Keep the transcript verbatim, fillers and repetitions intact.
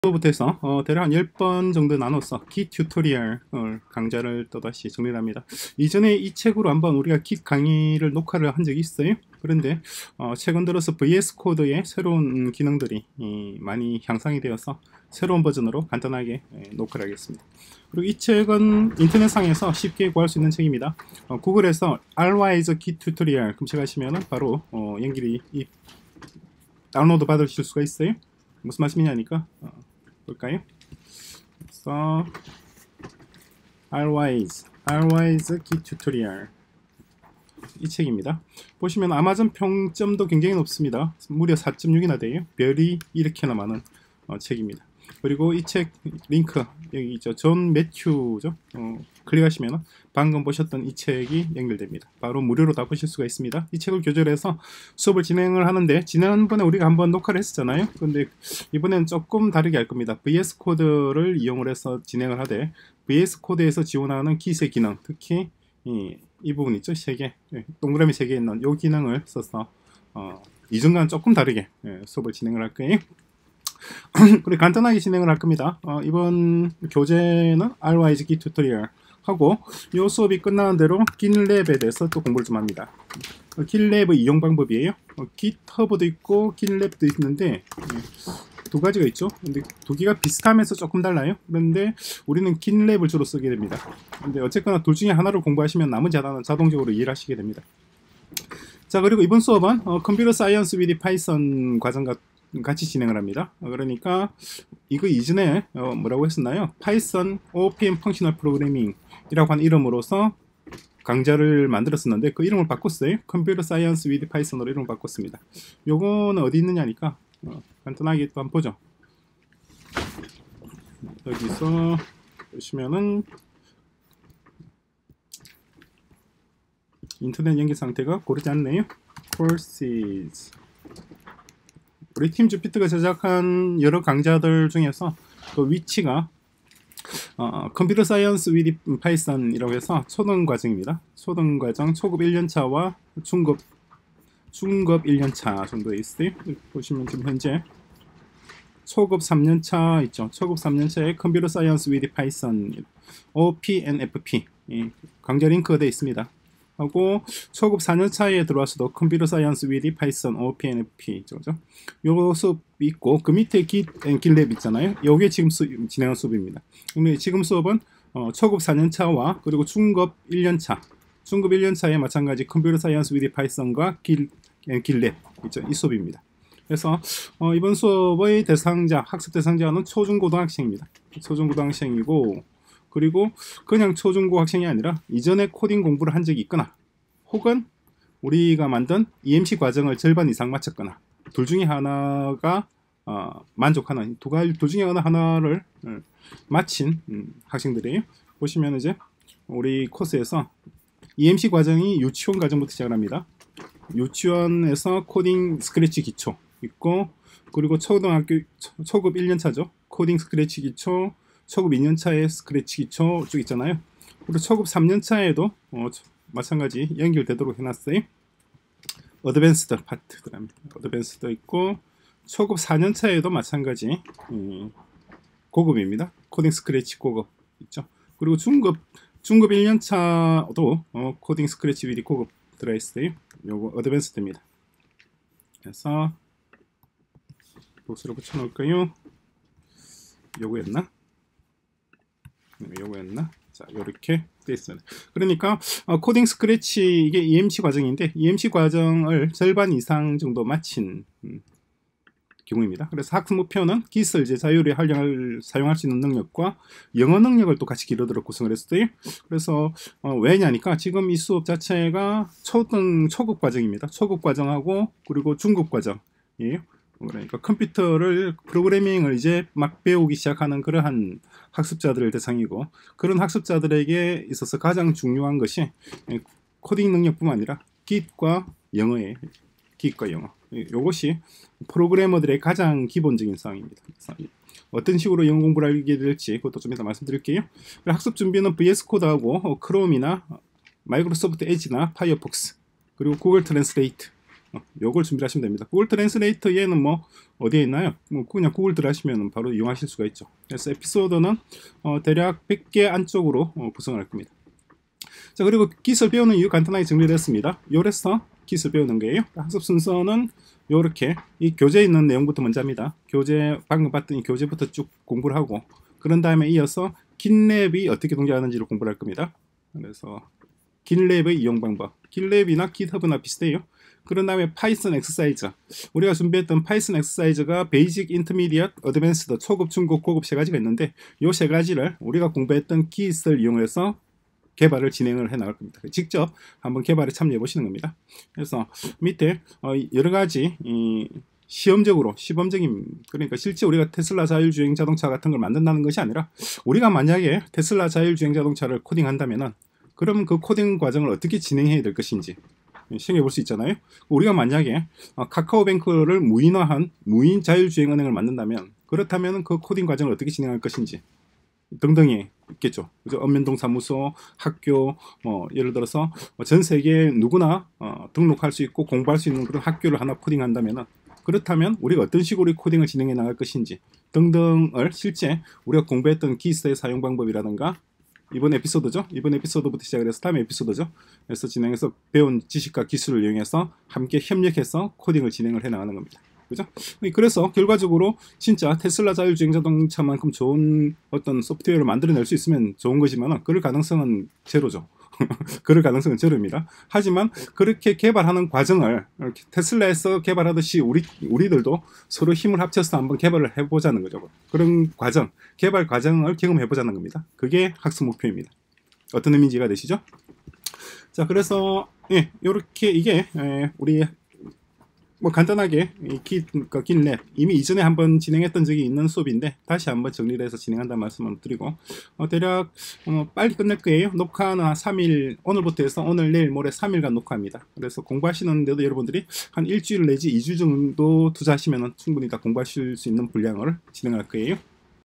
부터 해서 어, 대략 한 열 번 정도 나눠서 깃 튜토리얼 어, 강좌를 또다시 정리를 합니다. 이전에 이 책으로 한번 우리가 깃 강의를 녹화를 한 적이 있어요. 그런데 어, 최근 들어서 브이에스 코드의 새로운 기능들이 이, 많이 향상이 되어서 새로운 버전으로 간단하게 예, 녹화를 하겠습니다. 그리고 이 책은 인터넷상에서 쉽게 구할 수 있는 책입니다. 어, 구글에서 알와이즈 깃 튜토리얼 검색하시면 바로 어, 연결이 이, 다운로드 받으실 수가 있어요. 무슨 말씀이냐니까 어, 볼까요? 그래서 알와이즈 알와이즈 깃 튜토리얼 이 책입니다. 보시면 아마존 평점도 굉장히 높습니다. 무려 사 점 육이나 돼요. 별이 이렇게나 많은 어, 책입니다. 그리고 이 책 링크 여기 있죠. 존 매튜죠. 어, 클릭하시면 방금 보셨던 이 책이 연결됩니다. 바로 무료로 다 보실 수가 있습니다. 이 책을 교재해서 수업을 진행을 하는데, 지난번에 우리가 한번 녹화를 했었잖아요. 근데 이번에는 조금 다르게 할 겁니다. 브이에스 코드를 이용을 해서 진행을 하되, 브이에스 코드에서 지원하는 깃의 기능, 특히 이, 이 부분 있죠. 세 개, 동그라미 세 개 있는 이 기능을 써서 어, 이전과는 조금 다르게 예, 수업을 진행을 할 거예요. 그리고 간단하게 진행을 할 겁니다. 어, 이번 교재는 알와이즈 깃 튜토리얼 하고, 이 수업이 끝나는 대로 깃랩에 대해서 또 공부를 좀 합니다. 어, 깃랩의 이용 방법이에요. 어, 깃허브도 있고 깃랩도 있는데 예, 두 가지가 있죠. 근데 두 개가 비슷하면서 조금 달라요. 그런데 우리는 깃랩을 주로 쓰게 됩니다. 근데 어쨌거나 둘 중에 하나를 공부하시면 나머지 하나는 자동적으로 이해를 하시게 됩니다. 자, 그리고 이번 수업은 어, 컴퓨터 사이언스 위드 파이썬 과정과 같이 진행을 합니다. 그러니까 이거 이전에 어 뭐라고 했었나요? 파이썬 오피엠 펑셔널 프로그래밍이라고 하는 이름으로서 강좌를 만들었었는데 그 이름을 바꿨어요. 컴퓨터 사이언스 위드 파이썬으로 이름을 바꿨습니다. 요거는 어디 있느냐니까 어, 간단하게 또 한번 보죠. 여기서 보시면은 인터넷 연결 상태가 고르지 않네요. courses 우리 팀 주피터가 제작한 여러 강좌들 중에서 그 위치가 어, 컴퓨터 사이언스 위드 파이썬이라고 해서 초등 과정입니다. 초등 과정 초급 일 년차와 중급 중급 일 년차 정도에 있어요. 보시면 지금 현재 초급 삼 년차 있죠. 초급 삼 년차에 컴퓨터 사이언스 위드 파이썬 오피엔에프피 강좌 링크가 되어 있습니다. 하고 초급 사 년차에 들어와서도 컴퓨터 사이언스 위드 파이썬 오피엔에프피 죠. 요 수업 있고 그 밑에 깃 앤 깃랩 있잖아요. 요게 지금 수, 진행한 수업입니다. 근데 지금 수업은 어, 초급 사 년차와 그리고 중급 일 년차 중급 일 년차에 마찬가지 컴퓨터 사이언스 위드 파이썬과 깃 앤 깃랩 있죠. 이 수업입니다. 그래서 어, 이번 수업의 대상자 학습 대상자는 초중고등학생입니다. 초중고등학생이고, 그리고 그냥 초중고 학생이 아니라 이전에 코딩 공부를 한 적이 있거나 혹은 우리가 만든 이엠씨 과정을 절반 이상 마쳤거나 둘 중에 하나가 어, 만족하는 두 가지 둘 중에 어느 하나를 음, 마친 음, 학생들이에요. 보시면 이제 우리 코스에서 이엠씨 과정이 유치원 과정부터 시작을 합니다. 유치원에서 코딩 스크래치 기초 있고, 그리고 초등학교 초급 일 년차죠. 코딩 스크래치 기초, 초급 이 년차에 스크래치 기초 쭉 있잖아요. 그리고 초급 삼 년차에도 어, 마찬가지 연결되도록 해놨어요. 어드밴스드 파트들합니다. 어드밴스드 있고, 초급 사 년차에도 마찬가지 음, 고급입니다. 코딩 스크래치 고급 있죠. 그리고 중급 중급 일 년차도 어, 코딩 스크래치 위드 고급 들어있어요. 요거 어드밴스드입니다. 그래서 복수로 붙여놓을까요? 요거였나? 요거였나? 자, 요렇게 되어 있습니다. 그러니까 어, 코딩 스크래치 이게 이엠씨 과정인데 이엠씨 과정을 절반 이상 정도 마친 음, 경우입니다. 그래서 학습 목표는 깃을 이제 자유롭게 활용할, 사용할 수 있는 능력과 영어 능력을 또 같이 기르도록 구성을 했어요. 그래서 어, 왜냐니까 지금 이 수업 자체가 초등 초급 과정입니다. 초급 과정하고 그리고 중급 과정이에요. 그러니까 컴퓨터를 프로그래밍을 이제 막 배우기 시작하는 그러한 학습자들을 대상이고, 그런 학습자들에게 있어서 가장 중요한 것이 코딩 능력뿐만 아니라 깃과 영어의 깃과 영어, 이것이 프로그래머들의 가장 기본적인 사항입니다. 어떤 식으로 영어 공부를 하게 될지 그것도 좀 이따 말씀드릴게요. 학습 준비는 브이에스 코드하고 크롬이나 마이크로소프트 에지나 파이어폭스 그리고 구글 트랜스레이트 어, 요걸 준비하시면 됩니다. 구글 트랜스레이터 얘는 뭐 어디에 있나요? 뭐 그냥 구글 들어가시면 바로 이용하실 수가 있죠. 그래서 에피소드는 어, 대략 백 개 안쪽으로 어, 구성을 할 겁니다. 자, 그리고 기술 배우는 이유 간단하게 정리됐습니다. 요래서 기술 배우는 거예요. 학습 순서는 요렇게 이 교재에 있는 내용부터 먼저 합니다. 교재 방금 봤던 이 교재부터 쭉 공부를 하고, 그런 다음에 이어서 깃랩이 어떻게 동작하는지를 공부를 할 겁니다. 그래서 깃랩의 이용 방법, 깃랩이나 깃허브나 비슷해요. 그런 다음에 파이썬 엑서사이즈, 우리가 준비했던 파이썬 엑서사이즈가 베이직, 인터미디엇, 어드밴스드, 초급, 중급, 고급 세 가지가 있는데 요 세 가지를 우리가 공부했던 깃을 이용해서 개발을 진행을 해 나갈 겁니다. 직접 한번 개발에 참여해 보시는 겁니다. 그래서 밑에 어 여러 가지 이 시험적으로, 시범적인, 그러니까 실제 우리가 테슬라 자율주행 자동차 같은 걸 만든다는 것이 아니라, 우리가 만약에 테슬라 자율주행 자동차를 코딩한다면은 그럼 그 코딩 과정을 어떻게 진행해야 될 것인지 생각해 볼 수 있잖아요. 우리가 만약에 카카오뱅크를 무인화한 무인 자율주행은행을 만든다면, 그렇다면 그 코딩 과정을 어떻게 진행할 것인지 등등이 있겠죠. 그죠? 읍면동 사무소, 학교, 뭐 예를 들어서 전 세계 누구나 어, 등록할 수 있고 공부할 수 있는 그런 학교를 하나 코딩한다면은, 그렇다면 우리가 어떤 식으로 코딩을 진행해 나갈 것인지 등등을 실제 우리가 공부했던 기스의 사용 방법이라든가, 이번 에피소드죠. 이번 에피소드부터 시작을 해서 다음 에피소드죠. 그래서 진행해서 배운 지식과 기술을 이용해서 함께 협력해서 코딩을 진행을 해 나가는 겁니다. 그죠? 그래서 결과적으로 진짜 테슬라 자율주행 자동차만큼 좋은 어떤 소프트웨어를 만들어낼 수 있으면 좋은 거지만, 그럴 가능성은 제로죠. 그럴 가능성은 제로입니다. 하지만 그렇게 개발하는 과정을 테슬라에서 개발하듯이 우리, 우리들도 서로 힘을 합쳐서 한번 개발을 해보자는 거죠. 그런 과정, 개발 과정을 경험해보자는 겁니다. 그게 학습 목표입니다. 어떤 의미인지 이해가 되시죠? 자, 그래서 예, 이렇게 이게 예, 우리 뭐 간단하게 이 깃, 그러니까 깃랩 이미 이전에 한번 진행했던 적이 있는 수업인데 다시 한번 정리를 해서 진행한다는 말씀을 드리고, 어, 대략 어, 빨리 끝낼 거예요. 녹화는 한 삼 일, 오늘부터 해서 오늘, 내일, 모레 삼 일간 녹화합니다. 그래서 공부하시는데도 여러분들이 한 일주일 내지 이 주 정도 투자하시면 충분히 다 공부하실 수 있는 분량을 진행할 거예요.